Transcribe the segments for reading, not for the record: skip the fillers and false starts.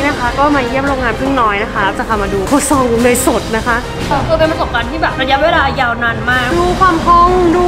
นะคะก็มาเยี่ยมโรงงานพึ่งน้อยนะคะจะพามาดูโคซองเนยสดนะคะคือเป็นประสบการณ์ที่แบบระยะเวลายาวนานมากดูความพองดู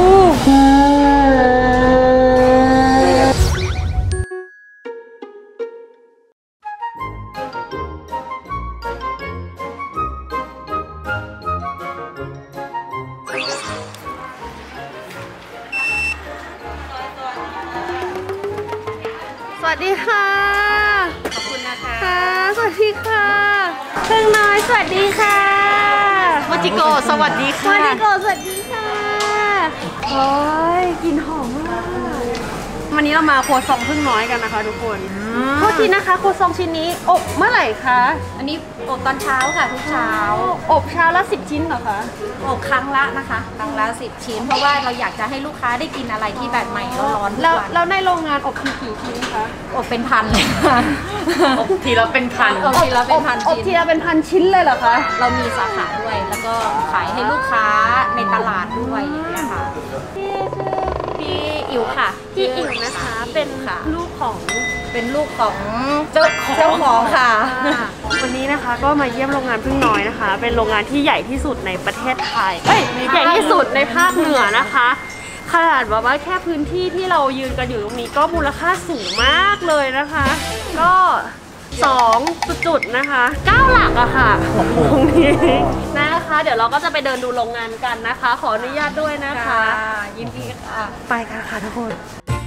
สวัสดีค่ะขอบคุณนะคะสวัสดีค่ะพึ่งน้อยสวัสดีค่ะมาจิโกสวัสดีค่ะมาจิโกสวัสดีค่ะโอ้ยกลิ่นหอมมากวันนี้เรามาโคซองพึ่งน้อยกันนะคะทุกคนโทษทีนะคะโคซองชิ้นนี้อบเมื่อไหร่คะอันนี้อบตอนเช้าค่ะทุกเช้าอบเช้าละ10 ชิ้นเหรอคะอบครั้งละนะคะครั้งละ10 ชิ้นเพราะว่าเราอยากจะให้ลูกค้าได้กินอะไรที่แบบใหม่ร้อนๆแล้วในโรงงานอบกี่ชิ้นคะอบเป็นพันเลยค่ะอบทีละเป็นพันอบทีละเป็นพันอบทีละเป็นพันชิ้นเลยเหรอคะเรามีสาขาด้วยแล้วก็ขายให้ลูกค้าในตลาดด้วยอย่างเงี้ยค่ะพี่อิ๋วค่ะพี่อิ๋วนะคะเป็นลูกของเจ้าของค่ะวันนี้นะคะก็มาเยี่ยมโรงงานพึ่งน้อยนะคะเป็นโรงงานที่ใหญ่ที่สุดในประเทศไทยใหญ่ที่สุดในภาคเหนือนะคะขนาดว่าแค่พื้นที่ที่เรายืนกันอยู่ตรงนี้ก็มูลค่าสูงมากเลยนะคะก็2 จุดนะคะ9 หลักอะค่ะตรงนี้นะคะเดี๋ยวเราก็จะไปเดินดูโรงงานกันนะคะขออนุญาตด้วยนะคะยินดีค่ะไปกันค่ะทุกคน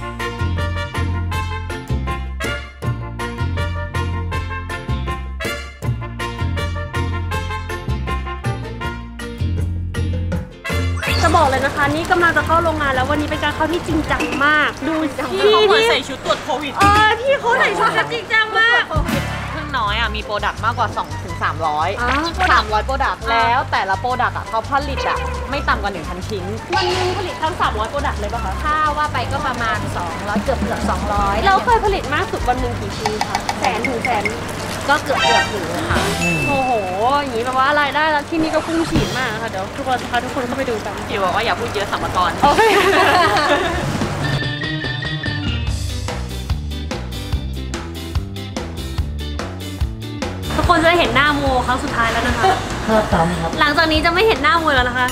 จะบอกเลยนะคะนี่กำลังจะเข้าโรงงานแล้ววันนี้เป็นการเข้าที่จริงจังมากดูที่ใส่ชุดตรวจโควิดพี่เขาใส่ชุดจริงจังมากพึ่งน้อยมีโปรดักต์มากกว่า300โปรดักต์แล้วแต่ละโปรดักต์เขาผลิตไม่ต่ำกว่า 1,000 ชิ้นวันนึงผลิตทั้ง300โปรดักต์เลยป่ะคะถ้าว่าไปก็ประมาณ200เกือบ200 เราเคยผลิตมากสุดวันนึงกี่ชิ้นคะ100,000 ถึง100,000 ก็เกือบถึงค่ะโอ้โหอย่างนี้แปลว่ารายได้แล้วที่นี่ก็พุ่งฉีดมากค่ะเดี๋ยวทุกคนเข้าไปดูกันพี่บอกว่าอย่าพูดเยอะสัมภาระโอเคทุกคนจะเห็นหน้าโมครั้งสุดท้ายแล้วนะคะครับหลังจากนี้จะไม่เห็นหน้าโมแล้วนะคะ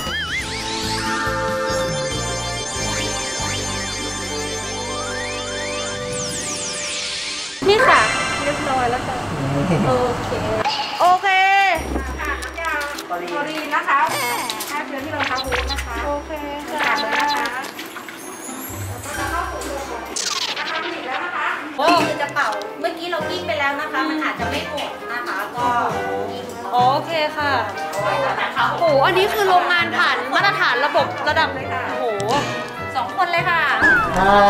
นี่ค่ะเรียบร้อยแล้วค่ะโอเคค่ะน้ำยาคลอรีนนะคะแค่เชื้อที่เราทำบูธนะคะโอเคค่ะนะคะแล้วก็เข้าสู่นะคะผลิตแล้วนะคะคือจะเป่าเมื่อกี้เรากิ้งไปแล้วนะคะมันอาจจะไม่หมดนะคะก็โอเคค่ะโอ้โหอันนี้คือโรงงานผ่านมาตรฐานระบบระดับเลยค่ะโอ้โห 2 คนเลยค่ะใช่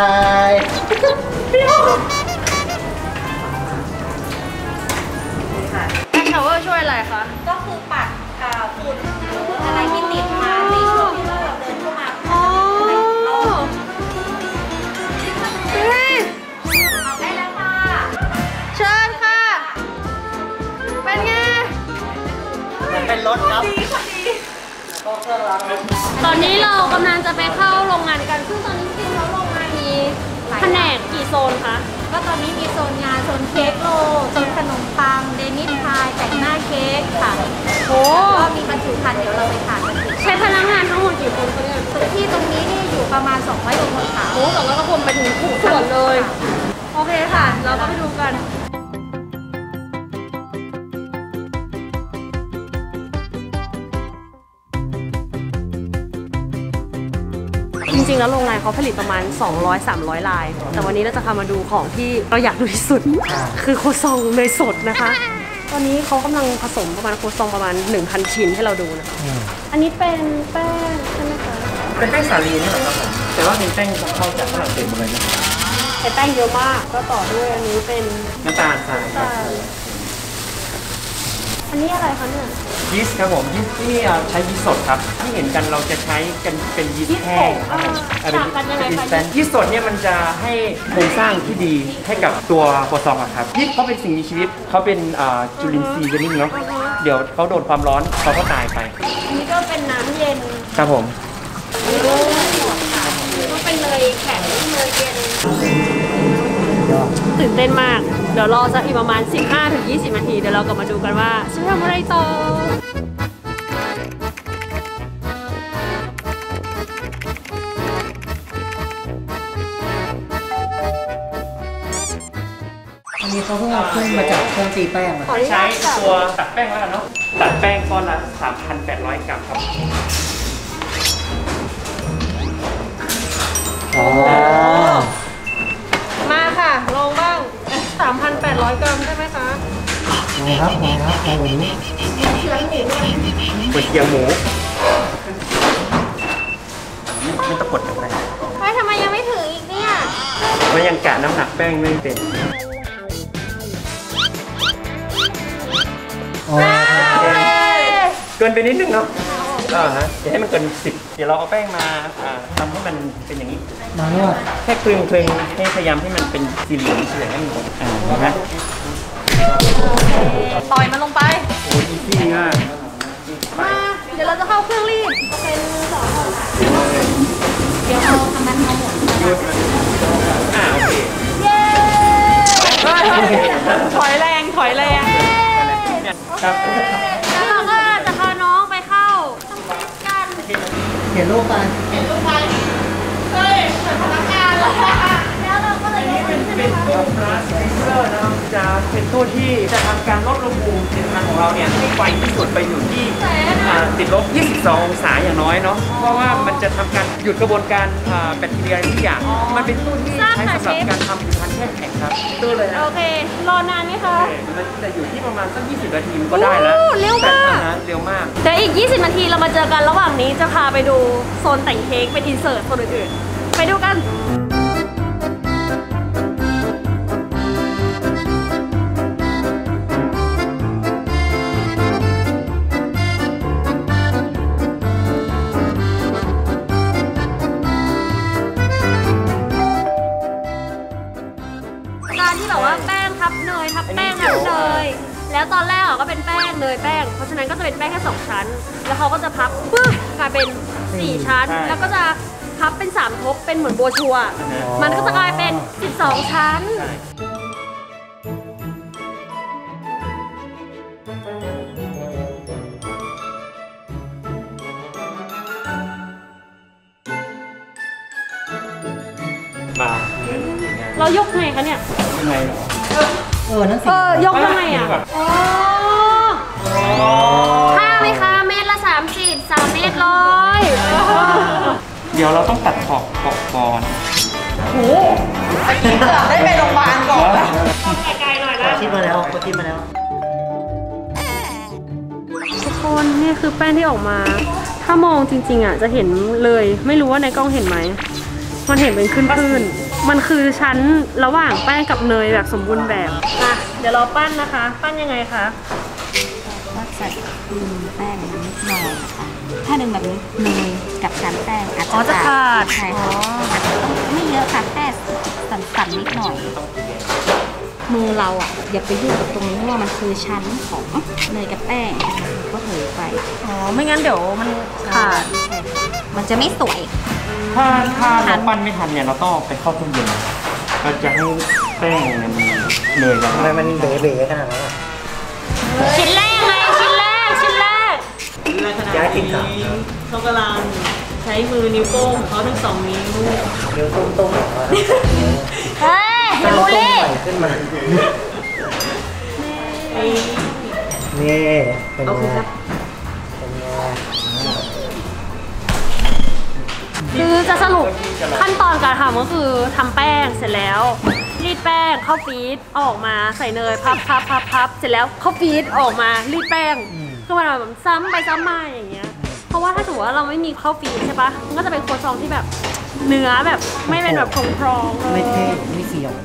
ชาวเวอร์ช่วยอะไรคะก็คือปัดฝุ่นหรืออะไรที่ติดมาในช่วงที่เราเดินเข้ามาได้แล้วค่ะเชิญค่ะเป็นไงมันเป็นรถครับตอนนี้เรากำลังจะไปเข้าโรงงานกันซึ่งตอนนี้จริงๆแล้วโรงงานมีแผนกกี่โซนคะก็ตอนนี้มีโซนงานโซนเค้กโลโซนขนมปังเดนิสพายแต่งหน้าเค้กค่ะโอ้ก็มีบรรจุภัณฑ์เดี๋ยวเราไปทานกันใช้พนักงานทั้งหมดกี่คนคะเนี่ยที่ตรงนี้นี่อยู่ประมาณ200 คนค่ะโอ้200 คนไปถึงทุกส่วนเลยโอเคค่ะเราก็ไปดูกันจริงๆแล้วโรงงานเขาผลิตประมาณ200-300 ลายแต่วันนี้เราจะพามาดูของที่เราอยากดูที่สุดคือโคซองเนยสดนะคะตอนนี้เขากำลังผสมประมาณโคซองประมาณ 1,000 ชิ้นให้เราดูนะคะอันนี้เป็นแป้งใช่ไหมคะเป็นแป้งสาลีนี่แหละครับผมแต่ว่าเป็นแป้งเข้าจากฝรั่งเศสหมดเลยนะใช้แป้งเยอะมากก็ต่อด้วยอันนี้เป็นน้ำตาลทรายอันนี้อะไรคะเนี่ยยีสต์ครับผมยีสต์ที่ใช้ยีสต์สดครับที่เห็นกันเราจะใช้กันเป็นยีสต์แห้งต่างกันยังไงคะยีสต์สดเนี่ยมันจะให้โครงสร้างที่ดีให้กับตัวโคซองครับยีสต์เขาเป็นสิ่งมีชีวิตเขาเป็นจุลินทรีย์ชนิดเนาะเดี๋ยวเขาโดนความร้อนเขาก็ตายไปอันนี้ก็เป็นน้ำเย็นครับผมก็เป็นเนยแข็งเนยเย็นตื่นเต้นมาก เดี๋ยวรอสักอีกประมาณ 15-20 นาทีเดี๋ยวเรากลับมาดูกันว่าจะทำอะไรต่ออันนี้เขาเพิ่งเอาขึ้นมาจากเครื่องตีแป้งอะใช้ตัวตัดแป้งแล้วกันเนาะตัดแป้งก้อนละ 3,800 กรัมครับอ๋อมาค่ะ ลองบ้าง 3,800 กรัมใช่ไหมคะไงครับไงวันนี้ก๋วยเตี๋ยวหมูไม่ต้องกดอะไรเฮ้ยทำไมยังไม่ถึงอีกเนี่ยมันยังกะน้ำหนักแป้งไม่เป็นอ๋อเกินไปนิดนึงเนาะฮะเดี๋ยวให้มันเกิน10เดี๋ยวเราเอาแป้งมาทำให้มันเป็นอย่างนี้มาเนี่ยแค่คลึงให้พยายามให้มันเป็นสี่เหลี่ยมเฉยๆให้มันเห็นไหมต่อยมันลงไปโอ้ยอีซี่มากมา เดี๋ยวเราจะเข้าเครื่องรีดเป็น2 ห่อเดี๋ยวเอาทำมันมาหมดโอเคเย้ถอยแรงถอยแรงครับแล้วเราก็จะพาน้องไปเข้าการเขียนรูปไปแล้วเราก็เลยได้ขึ้นใช่ไหมเป็นคะตัวพลาสติกเซอร์นะครับจะเป็นตัวที่จะทำการลดอุณหภูมิสินค้าของเราเนี่ยให้ไวที่สุดไปอยู่ที่ติดลบ 22 องศาอย่างน้อยเนาะเพราะว่ามันจะทำการหยุดกระบวนการแบคทีเรียทุกอย่างมันเป็นตู้ที่ใช้สำหรับการทำผลิตภัณฑ์แช่แข็งครับตู้เลยนะโอเค รอนานไหมคะมันจะอยู่ที่ประมาณสัก 20 นาทีมันก็ได้แล้วโอ้เร็วมากแต่เร็วมากเดี๋ยวอีก 20 นาทีเรามาเจอกันระหว่างนี้จะพาไปดูโซนแต่งเค้กเป็นอินเสิร์ตโซนอื่นๆ ไปดูกัน การที่แบบว่าแป้งทับเนยทับแป้งทับเนยแล้วตอนแรกก็เป็นแป้งเนยแป้งเพราะฉะนั้นก็จะเป็นแป้งแค่2 ชั้น แล้วเขาก็จะพับปึ๊บกลายเป็น4 ชั้น แล้วก็จะพับเป็น3 ทบเป็นเหมือนโบวชัวมันก็จะกลายเป็น12 ชั้นมาเรายกไงคะเนี่ยยังไงนั่นสิยกยังไงอ่ะอ๋อค่าไหมคะเมตรละ 30 3 เมตรร้อยเดี๋ยวเราต้องตัดขอบก่อนเกือบได้ไปโรงพยาบาลก่อนไกลๆหน่อยนะคิดมาแล้วก็คิดมาแล้วทุกคนนี่คือแป้งที่ออกมา ถ้ามองจริงๆอ่ะจะเห็นเลย ไม่รู้ว่าในกล้องเห็นไหม มันเห็นเป็นขึ้นๆมันคือชั้นระหว่างแป้งกับเนยแบบสมบูรณ์แบบอ่ะเดี๋ยวเราปั้นนะคะ ปั้นยังไงคะก็ใส่แป้งนิดหน่อยนะคะถ้าดึงแบบนี้เนยกับชั้นแป้งอาจอ๋อจะจะขาดใช่ค่ะอาจจะต้องไม่เยอะค่ะแค่สั่นๆนิดหน่อย มือเราอ่ะอย่าไปยุ่งกับตรงนี้เพราะว่ามันคือชั้นของเนยกับแป้งก็ถือไปอ๋อไม่งั้นเดี๋ยวมันขาดใช่มันจะไม่สวยถ้าเราปั้นไม่ทันเนี่ยเราต้องเอาไปเข้าตู้เย็นเราจะให้แป้งเนี่ยมันเนยแล้วทำไมมันเบ๋ๆขนาดนั้นอะชิ้นแรกไงชิ้นแรกย้ายกินกับเขากำลังใช้มือนิ้วโป้งของเขาทั้ง2 นิ้วเดี๋ยวต้มๆหน่อยว่าเฮ้ยอย่าบูลลี่ใส่ขึ้นมา นี่เป็นไงเป็นไงคือจะสรุปขั้นตอนการทำก็คือทำแป้งเสร็จแล้วรีดแป้งเข้าฟีดเอาออกมาใส่เนยพับเสร็จแล้วเข้าฟีดออกมารีดแป้งคือมันแบบซ้ำไปซ้ำมาอย่างเงี้ยเพราะว่าถ้าสมมติว่าเราไม่มีเข้าฟีดใช่ปะมันก็จะเป็นครัวซองที่แบบเนื้อแบบไม่เป็นแบบพรองๆไม่เท่ไม่เสียว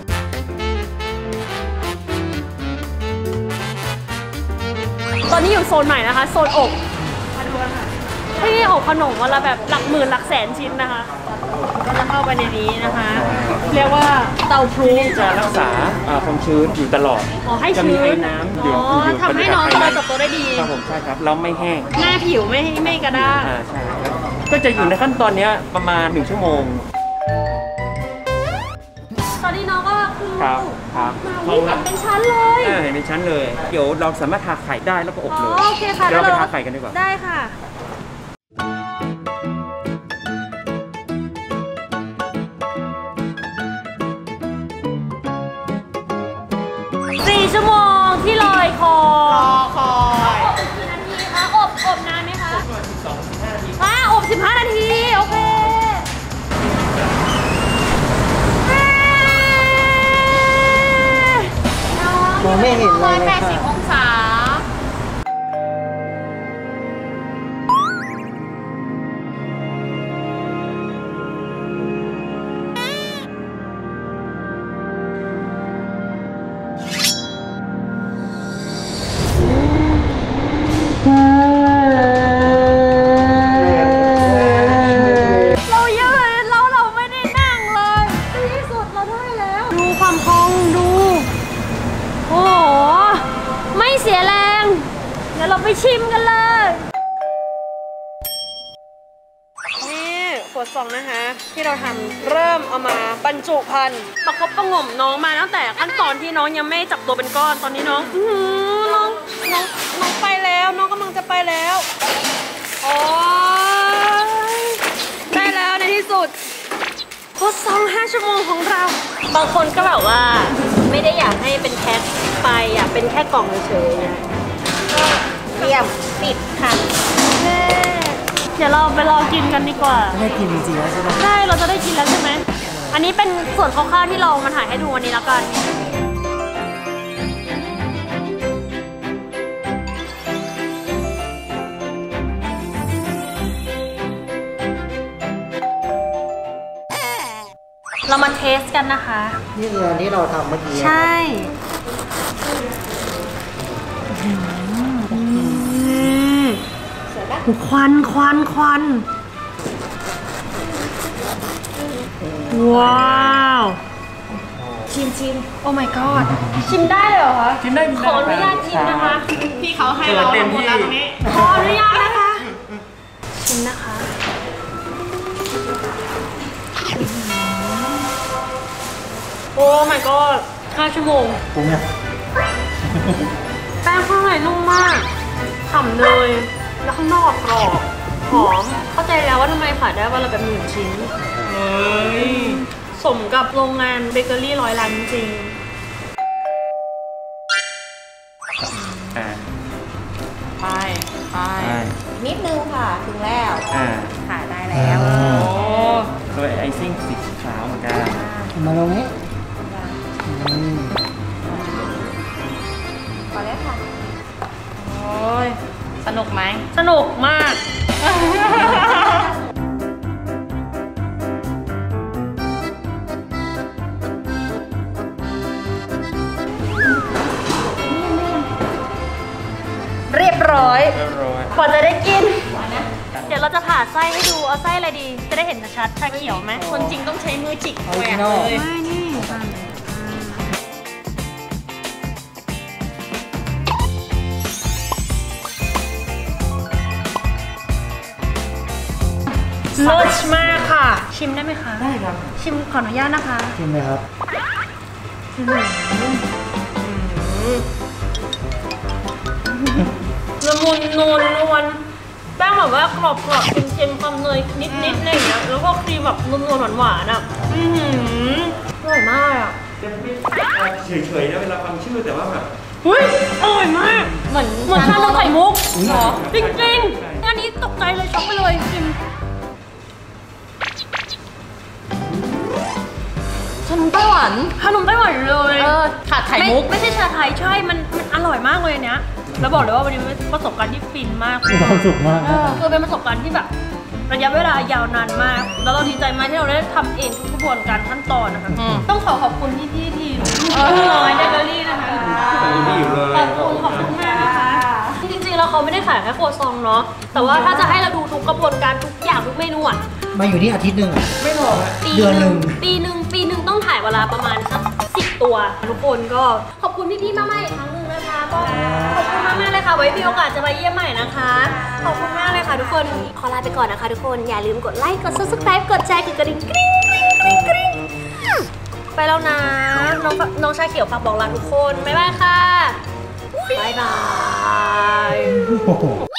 ตอนนี้อยู่โซนใหม่นะคะ โซนอบมาดูกันค่ะที่นี่อบขนมวันละแบบหลักหมื่นหลักแสนชิ้นนะคะก็จะเข้าไปในนี้นะคะ เรียกว่าเตาพลูจะรักษาความชื้นอยู่ตลอดอ๋อให้จะชื้มีไอ้นน้ำอยู่อ๋อทำให้น้องเจริญเติบโตได้ดีครับผมใช่ครับแล้วไม่แห้งหน้าผิวไม่กระด้างใช่ครับก็จะอยู่ในขั้นตอนเนี้ยประมาณ1 ชั่วโมงตอนนี้น้องก็คือครับครับนี่เห็นเป็นชั้นเลยเห็นเป็นชั้นเลย เดี๋ยวเราสามารถทาไข่ได้แล้วก็อบเลยโอเคค่ะเดี๋ยวเราไปทาไข่กันดีกว่าได้ค่ะ4 ชั่วโมงที่ลอยคอรอคอยอบอีกกี่นาทีคะอบนานไหมคะอบ15 นาที โอเคมองไม่เห็นเลยค่ะ 180 องศาเราไม่ได้นั่งเลยในที่สุดเราได้แล้ว ดูความพองดู โอ้โห ไม่เสียแรง เดี๋ยวเราไปชิมกันเลย นี่ขวด2นะคะ ที่เราทำเริ่มเอามาบรรจุภัณฑ์ประคบประหงมน้องมาตั้งแต่ขั้นตอนที่น้องยังไม่จับตัวเป็นก้อนตอนนี้น้องน้องไปแล้วน้องกำลังจะไปแล้วโอ้ยได้แล้วในที่สุดโคตร5 ชั่วโมงของเรา บางคนก็แบบว่าไม่ได้อยากให้เป็นแพ็คไปอยากเป็นแค่กล่องเฉยๆนะก็เรียบปิดค่ะเดี๋ยวเราไปรอกินกันดีกว่าได้กินจริงๆแล้วใช่ไหมใช่ เราจะได้กินแล้วใช่ไหม อันนี้เป็นส่วนคร่าวๆที่เรามาถ่ายให้ดูวันนี้แล้วกัน เรามาเทสกันนะคะนี่คืออันที่เราทำเมื่อกี้ใช่ควันว้าว ชิม โอ้ my god ชิมได้เลยเหรอคะชิมได้ขออนุญาตชิมนะคะพี่เขาให้เราเต็มหมดที่แล้วตรงนี้ขออนุญาตนะคะ ชิมนะคะ โอ้ my god 5 ชั่วโมงปรุงเนี่ยแป้งข้างในนุ่มมากฉ่ำเนยแล้วข้างนอกกรอบหอม เข้าใจแล้วว่าทำไมขายได้วันละเป็น10,000 ชิ้นเฮ้ยสมกับโรงงานเบเกอรี่100 ล้านจริงไปนิดนึงค่ะ ถึงแล้ว ขายได้แล้วโอ้โดยไอซิ่งสีขาวเหมือนกันมาตรงนี้พอแล้วค่ะโอ้ยสนุกไหมสนุกมาก เรียบร้อยเรียบร้อยกว่าจะได้กิน เดี๋ยวเราจะผ่าไส้ให้ดู เอาไส้อะไรดี จะได้เห็นชัดๆชาเขียวไหมคนจริงต้องใช้มือจิกออริแหวจิกนอลเลยไม่นี่เลิศมากค่ะ ชิมได้ไหมคะได้ครับชิมขออนุญาตนะคะกินไหมครับละมุนนวลแป้งแบบว่ากรอบเค็มๆความเนยนิดๆอะไรอย่างเงี้ยแล้วก็ครีมแบบนวลๆหวานๆอ่ะอร่อยมากอ่ะเฉยๆนะเวลาฟังชื่อแต่ว่าแบบเฮ้ยอร่อยมากเหมือนเหมือนชานมไข่มุกเหรอจริงๆอันนี้ตกใจเลยช็อกไปเลยชิมขนมไต้หวันเลยขาดไข่มุกไม่ใช่ชาไทยใช่มันอร่อยมากเลยเนี้ยแล้วบอกเลยว่าวันนี้เป็นประสบการณ์ที่ฟินมากมีความสุขมากนะคือเป็นประสบการณ์ที่แบบระยะเวลายาวนานมาก แล้วเราดีใจมากที่เราได้ทำเองทุกกระบวนการขั้นตอนนะคะ ต้องขอบคุณพี่ทีมน้อยเบเกอรี่นะคะมีอยู่เลยขอบคุณมากนะคะจริงๆแล้วเขาไม่ได้ขายแค่โครัวซองเนาะแต่ว่าถ้าจะให้เราดูทุกกระบวนการทุกอย่างทุกเมนูอ่ะมาอยู่ที่อาทิตย์หนึ่งอะไม่หรอกอะเดือนหนึ่งปีหนึ่งต้องถ่ายเวลาประมาณสัก10 ตัวทุกคนก็ขอบคุณพี่ๆมากๆอีกครั้งหนึ่งนะคะก็ขอบคุณมากๆเลยค่ะไว้มีโอกาสจะมาเยี่ยมใหม่นะคะขอบคุณมากเลยค่ะทุกคนขอลาไปก่อนนะคะทุกคนอย่าลืมกดไลค์กด subscribe กดแชร์กดกระดิ่งกริ๊งไปแล้วนะน้องชาเขียวฝากบอกลาทุกคนบ๊ายบายค่ะบ๊ายบาย